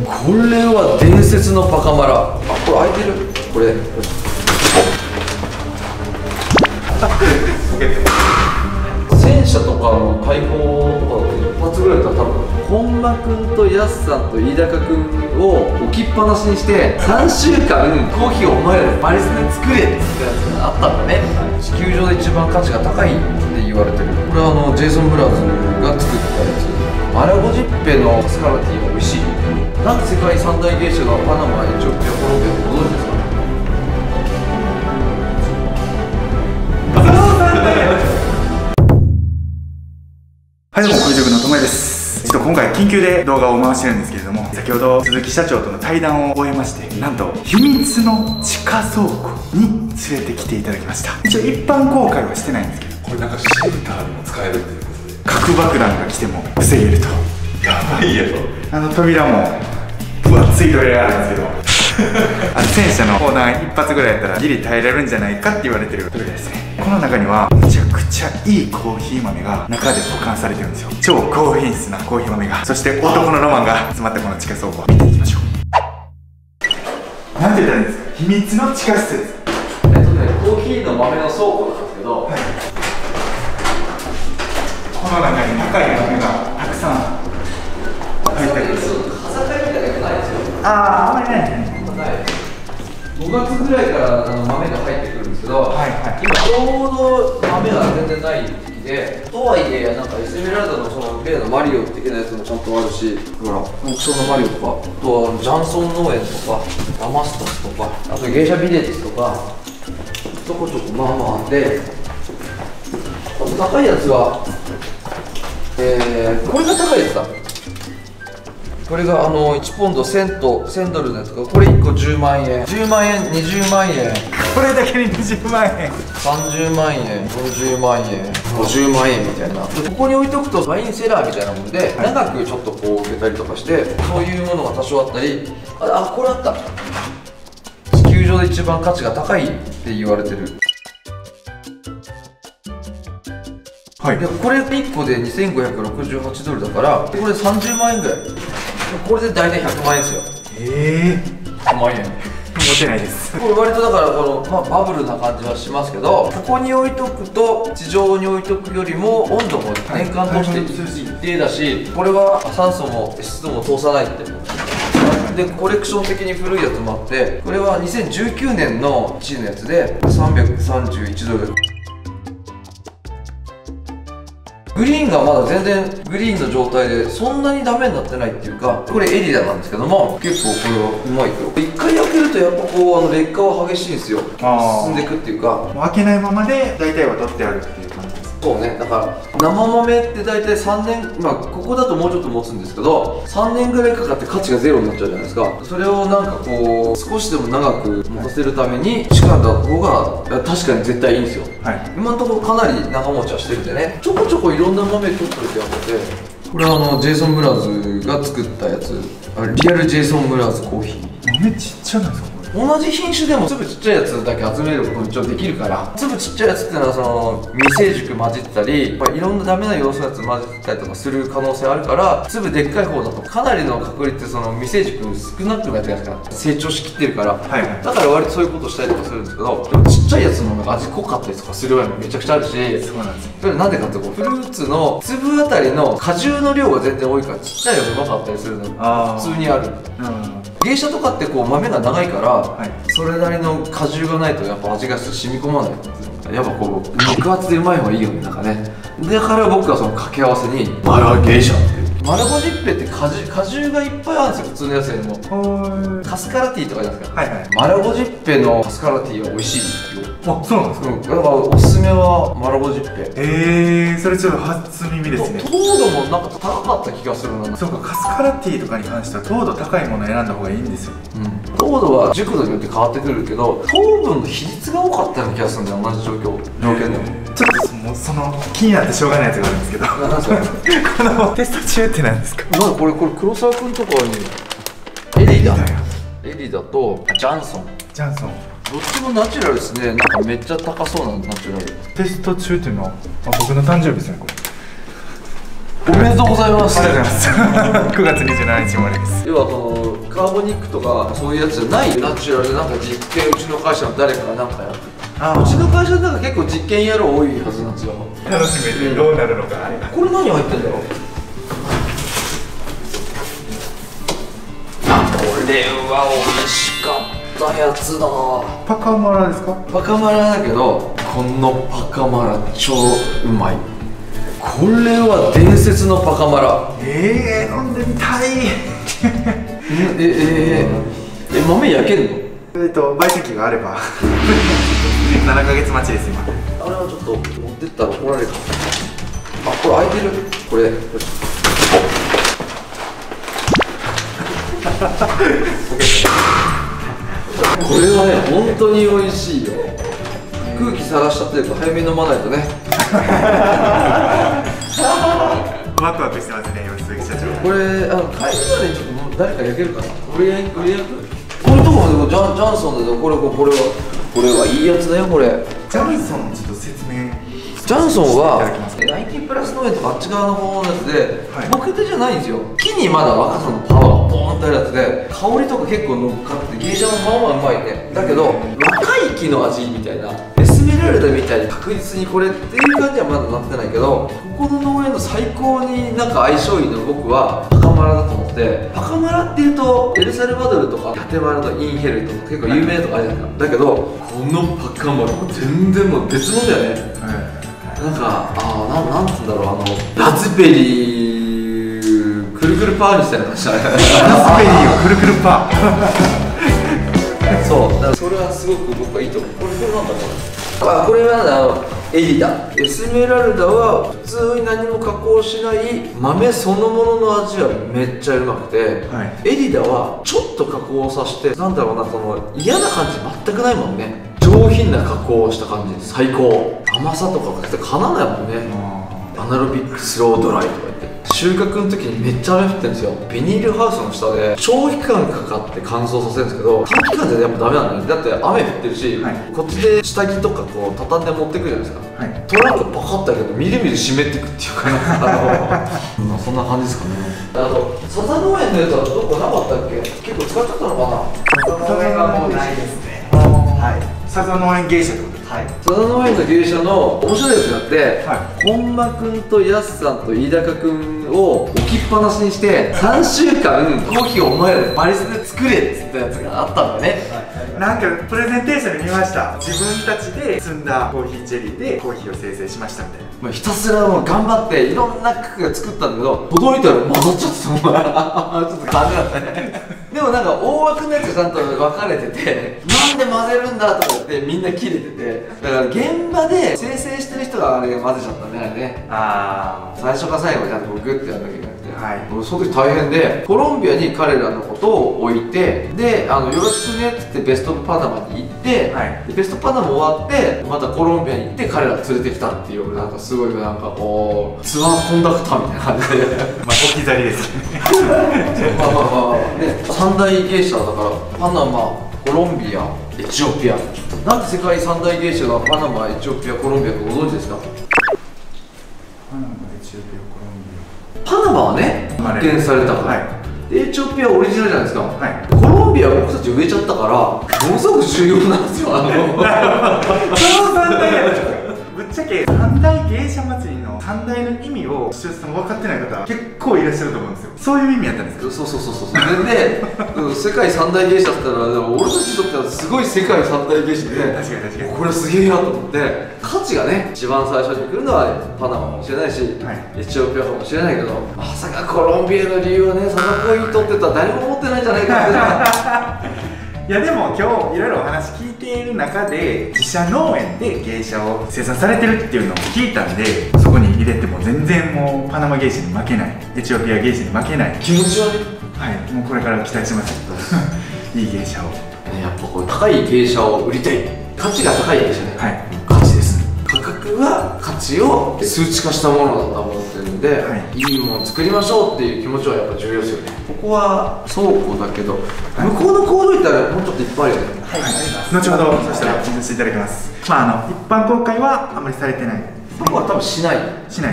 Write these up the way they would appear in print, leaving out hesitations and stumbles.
これは伝説のパカマラ。あ、これ開いてる。これ戦車とかの大砲とかだと一発ぐらいだったら多分本間君とやすさんと飯高君を置きっぱなしにして3週間コーヒーをお前らでバリスタで作れって言ったやつがあったんだね。地球上で一番価値が高いって言われてる。これはジェイソン・ブラーズが作ったやつ。マラゴジッペのスカラティが美味しい。なんで世界三大芸者がパナマ、エチオピア、コロンビアってご存知ですか？ はい、どうも、クイズ部のともえです。今回緊急で動画を回してるんですけれども、先ほど鈴木社長との対談を終えまして、なんと秘密の地下倉庫に連れてきていただきました。一応一般公開はしてないんですけど、 これなんかシェルターでも使えるっていうことで、 核爆弾が来ても防げると。 やばいやろ。 扉も分厚い扉があるんですけど戦車の砲弾一発ぐらいやったらギリ耐えられるんじゃないかって言われてる扉ですね。この中にはむちゃくちゃいいコーヒー豆が中で保管されてるんですよ。超高品質なコーヒー豆が、そして男のロマンが詰まったこの地下倉庫を見ていきましょう。なんて言ったらいいんですか？秘密の地下室です。 コーヒーの豆の倉庫なんですけど、はい、 この中に高い豆がたくさん入ってるんです。 飾りみたいなのないですよ。 あんまりないですね。 5月ぐらいから豆が入ってくるんですけど、はいはい、今ちょうど豆が全然ない時期で、とはいえなんかエスメラルダのその例のマリオ的なやつもちゃんとあるし、ほらオークションのマリオとか、あとはジャンソン農園とかダマストスとか、あと芸者ビレッジとかちょこちょこまあまああって、あと高いやつはこれが高いやつだ。これが1ポンド1000ドルのやつが、これ1個10万円、10万円、20万円、 これだけに20万円、 30万円、40万円、50万円みたいな。でここに置いとくとワインセラーみたいなもんで、長くちょっとこう置けたりとかして、そういうものが多少あったり、あ、これあった、地球上で一番価値が高いって言われてる。はい、でこれ1個で2568ドルだから、これ30万円ぐらい。これで大体100万円ですよ。100万円持てないです。 これ割とだからバブルな感じはしますけど、ここに置いとくと地上に置いとくよりも温度も年間通して一定だし、これは酸素も湿度も通さないって。でコレクション的に古いやつもあって、これは2019年の1位のやつで331ドル。グリーンがまだ全然グリーンの状態でそんなにダメになってないっていうか、これエリダなんですけども、結構これはうまいと。一回焼けるとやっぱこう劣化は激しいんですよ。進んでいくっていうか、 開けないままで大体は取ってあるっていう感じです。 そうね、だから生豆って大体3年、まあここだともうちょっと持つんですけど、3年ぐらいかかって価値がゼロになっちゃうじゃないですか。それをなんかこう少しでも長く持たせるために仕掛けた方が確かに絶対いいんですよ。はい、今のところかなり長持ちはしてるんでね、ちょこちょこいろんな豆取っといてやってて、これはジェイソン・ブラーズが作ったやつ、リアルジェイソン・ブラーズコーヒー。 豆ちっちゃなんですか？ 同じ品種でも粒ちっちゃいやつだけ集めることも一応できるから、粒ちっちゃいやつっていうのは未成熟混じってたり、いろんなダメな要素のやつ混じってたりとかする可能性あるから、粒でっかい方だとかなりの確率で未成熟少なくなってるじゃないですか。成長しきってるから、はい、だから割とそういうことしたりとかするんですけど、でもちっちゃいやつの方が味濃かったりとかする場合もめちゃくちゃあるし、そうなんです。それなんでかってフルーツの粒あたりの果汁の量が全然多いから、ちっちゃいやつうまかったりするの普通にある。芸者とかって豆が長いから、はい、それなりの果汁がないとやっぱ味が染み込まない。やっぱ肉厚でうまい方がいいよね、なんかね。だから僕はその掛け合わせにマラ芸者っていう、マラゴジッペって果汁がいっぱいあるんですよ、普通のやつよりも。カスカラティーとかじゃないですか。はいはい、マラゴジッペのカスカラティーは美味しいですよ。 あ、そうなんですか。 だからおすすめはマラゴジッペ。 それちょっと初耳ですね。 糖度もなんか高かった気がするな。 そうか、カスカラティーとかに関しては糖度高いものを選んだ方がいいんですよ。 糖度は熟度によって変わってくるけど、糖分の比率が多かったような気がするんだよ、同じ条件でも。 ちょっと気になってしょうがないやつがあるんですけど、 なんですかこのテスト中って何ですか？ これ黒沢君とかにエリダとジャンソンどっちもナチュラルですね。なんかめっちゃ高そうなナチュラル。 テスト中っていうのは僕の誕生日ですね。これおめでとうございます。 ありがとうございます9月27日生まれです。 要はこのカーボニックとかそういうやつじゃないナチュラルでなんか実験うちの会社の誰かがなんかやってうちの会社なんか結構実験やる多いはずなんですよ。 楽しみでどうなるのか。 これ何入ってんだろう。あ、これは美味しかったやつだ。 パカマラですか？ パカマラだけどこのパカマラ超うまい。これは伝説のパカマラ。 飲んでみたい豆焼けるの？ 焙煎機があれば7ヶ月待ちです今。 あれはちょっと持ってったら怒られるか。あ、これ開いてる。これこれはね、本当に美味しいよ。空気さらしちゃってるから早めに飲まないとね。 ワクワクしてますね、今鈴木社長。 これ、帰りまでにちょっと誰か焼けるかな。これ焼くこれとこもジャンソンだよ。これはいいやつだよ、これ。 ジャンソンちょっと説明。 ジャンソンはしていただけますか？ 90プラス農園とかあっち側の方のやつで、 はいボケてじゃないんですよ。木にまだ若さのパワーがボーンとあるやつで、香りとか結構乗っかって芸者もまあまあうまいね。だけど若い木の味みたいな、エスメラルダみたいに確実にこれっていう感じはまだなってないけど、ここの農園の最高になんか相性いいの僕はパカマラだと思って。パカマラっていうとエルサルバドルとかガテマラのインヘルとか結構有名なとかあるじゃないですか。だけどこのパカマラも全然もう別物だよね。なんか、なんつうんだろう、ラズベリーくるくるパーみたいな感じだね。 ラズベリーをくるくるパーそう、だからそれはすごく僕はいいと思う。これなんだろう。これはエリダ。エスメラルダは普通に何も加工しない豆そのものの味はめっちゃうまくて、 はい、 エリダはちょっと加工させて、なんだろうな、その嫌な感じ全くないもんね。上品な加工をした感じ、最高。甘さとかがかなわないもんね。アナロビックスロードライとか言って、収穫の時にめっちゃ雨降ってるんですよ。ビニールハウスの下で長期間かかって乾燥させるんですけど、短期間じゃやっぱダメなんだよね。だって雨降ってるし、 はい、こっちで下着とかこう畳んで持ってくるじゃないですか、はい、トランクパカッと開けてみるみる湿っていくっていうかそんな感じですかね。サザ農園のやつはどこなかったっけ？結構使っちゃったのかな。 サザ農園はもうないですね。はい、サザ農園芸者ってことです。はい、 サザ農園の芸者の面白いやつがあって、本間くんとやすさんと飯高くんを置きっぱなしにして3週間コーヒーをお前らでバリスタで作れっつったやつがあったんだよね。 なんかプレゼンテーションで見ました。自分たちで摘んだコーヒーチェリーでコーヒーを生成しましたみたいな。 もうひたすらもう頑張っていろんな区が作ったんだけど、届いたら混ざっちゃってたもん。ちょっとダメだったね。でもなんか大枠のやつがちゃんと分かれてて、なんで混ぜるんだとか言ってみんな切れてて、だから現場で生成してる人があれ混ぜちゃったんじゃないね。最初から最後までちゃんとグッてやんなきゃいけなくて、はい、その時大変で、コロンビアに彼らのことを置いて、でよろしくねって言ってベストパナマに行って、はい、でベストパナマ終わってまたコロンビアに行って彼ら連れてきたっていう、なんかすごいなんかこうツアーコンダクターみたいな感じでまあ置き去りですね。 ね、三大芸者だからパナマ、コロンビア、エチオピア。なんで世界三大芸者がパナマ、エチオピア、コロンビアってご存知ですか？ パナマ、エチオピア、コロンビア。パナマはね、発見されたから、はい、エチオピアはオリジナルじゃないですか、はい、コロンビアは僕たち植えちゃったからものすごく重要なんですよ。その三大ぶっちゃけ三大芸者祭りの三大の意味を視聴者さん分かってない方結構いらっしゃると思うんですよ。そういう意味やったんですか？ そうで世界三大芸者って言ったら、でも俺たちにとってはすごい世界三大芸者で、確かにこれすげえなと思って、価値がね一番最初に来るのはパナマかもしれないし、はい、エチオピアかもしれないけど、まさかコロンビアの理由はね、サザコーヒー取ってたら誰も思ってないんじゃないかって。 いやでも今日いろいろお話聞いている中で、自社農園で芸者を生産されてるっていうのを聞いたんで、そこに入れても全然もうパナマ芸者に負けない、エチオピア芸者に負けない、 気持ちはね、 はい、もうこれから期待してますいい芸者を、 やっぱこう高い芸者を売りたい、価値が高い芸者ね、はい、価値です。価格は価値を数値化したものだと思ってるんで、はい、いいものを作りましょうっていう気持ちはやっぱ重要ですよね。ここは倉庫だけど、はい、向こうの工場行ったらもうちょっといっぱいあるよね。はい、 後ほどそしたら見させていただきます。まあ一般公開はあまりされてない。 僕は多分しないですね。も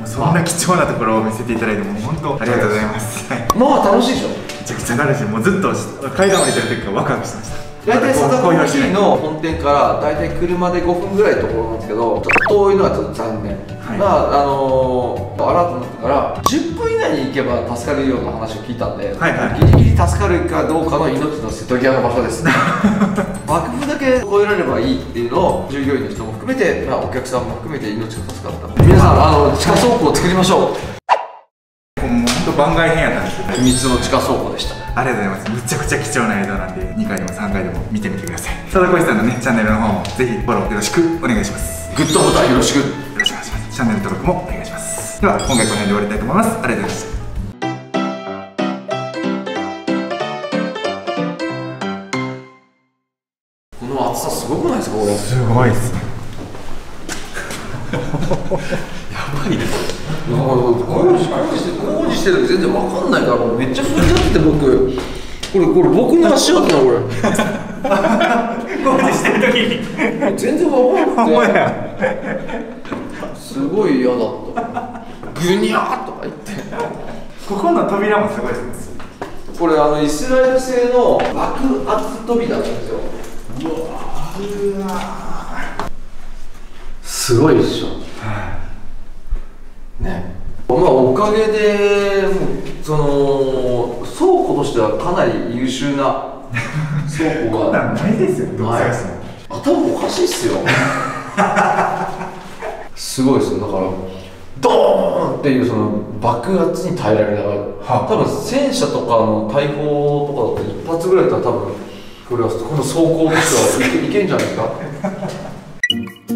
そんな貴重なところを見せていただいてもう本当ありがとうございます。はい、 まあ楽しいでしょ。 めちゃくちゃ楽しい。もうずっと階段降りてる時からワクワクしてました。 大体サダコーヒーの本店から大体車で5分ぐらいのところなんですけど、ちょっと遠いのはちょっと残念、はい、まあアラートになってから10分以内に行けば助かるような話を聞いたんで、はいはい、ギリギリ助かるかどうかの命の瀬戸際の場所です幕府だけ越えられればいいっていうのを従業員の人も含めて、まあ、お客さんも含めて命が助かった皆さん地下倉庫を作りましょう。 もう本当番外編やったんですけど、 秘密の地下倉庫でした。 ありがとうございます。むちゃくちゃ貴重な映像なんで2回でも3回でも見てみてください。サダコシさんのねチャンネルの方もぜひフォローよろしくお願いします。 グッドボタンよろしくよろしくお願いします。チャンネル登録もお願いします。では今回この辺で終わりたいと思います。ありがとうございました。 この厚さすごくないですかこれ。 すごいですねやばいですよ。 工事してる時全然わかんないからもうめっちゃ踏んじゃってて僕これ僕の足跡なこれ工事してる時に全然わかんなくてすごい嫌だったグニャーとか言ってここの扉もすごいです。 これイスラエル製の爆圧扉なんですよ。うわすごいでしょね。まあおかげでその倉庫としてはかなり優秀な倉庫がないですよ。どう探すの頭おかしいっすよすごいですよ。だからドーンっていうその爆圧に耐えられながら、多分戦車とかの大砲とかだと一発ぐらいだったら多分この装甲としてはいけんじゃないですか